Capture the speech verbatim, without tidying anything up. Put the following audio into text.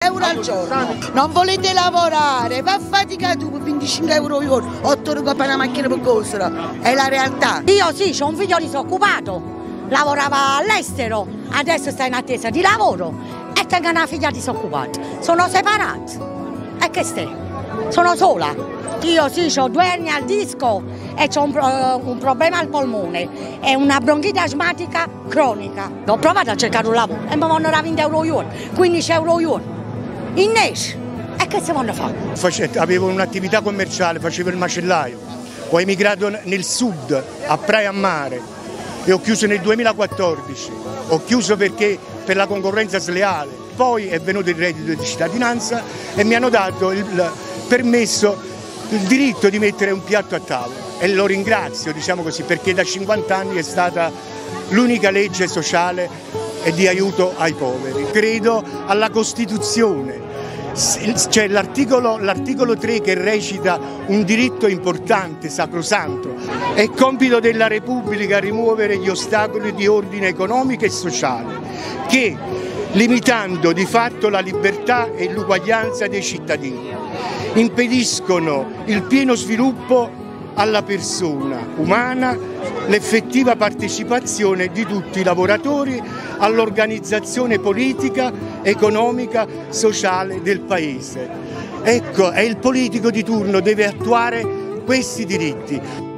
euro al giorno. Non volete lavorare, va a fatica tu per venticinque euro al giorno, otto euro per una macchina per cosere. È la realtà. Io sì, ho un figlio disoccupato, lavorava all'estero, adesso sta in attesa di lavoro e tengo una figlia disoccupata. Sono separati. E che stai? Sono sola. Io sì, ho due anni al disco e ho un, un problema al polmone e una bronchite asmatica cronica. Ho provato a cercare un lavoro e mi vanno da venti euro al giorno, quindici euro al giorno. In Nes. E che si vanno a fare? Avevo un'attività commerciale, facevo il macellaio. Ho emigrato nel sud, a Praia a Mare, e ho chiuso nel duemilaquattordici. Ho chiuso perché per la concorrenza sleale. Poi è venuto il reddito di cittadinanza e mi hanno dato il permesso, il diritto di mettere un piatto a tavola e lo ringrazio, diciamo così, perché da cinquanta anni è stata l'unica legge sociale e di aiuto ai poveri. Credo alla Costituzione, c'è l'articolo tre che recita un diritto importante, sacrosanto. È compito della Repubblica rimuovere gli ostacoli di ordine economico e sociale che, limitando di fatto la libertà e l'uguaglianza dei cittadini, impediscono il pieno sviluppo alla persona umana, l'effettiva partecipazione di tutti i lavoratori all'organizzazione politica, economica, sociale del Paese. Ecco, e il politico di turno deve attuare questi diritti.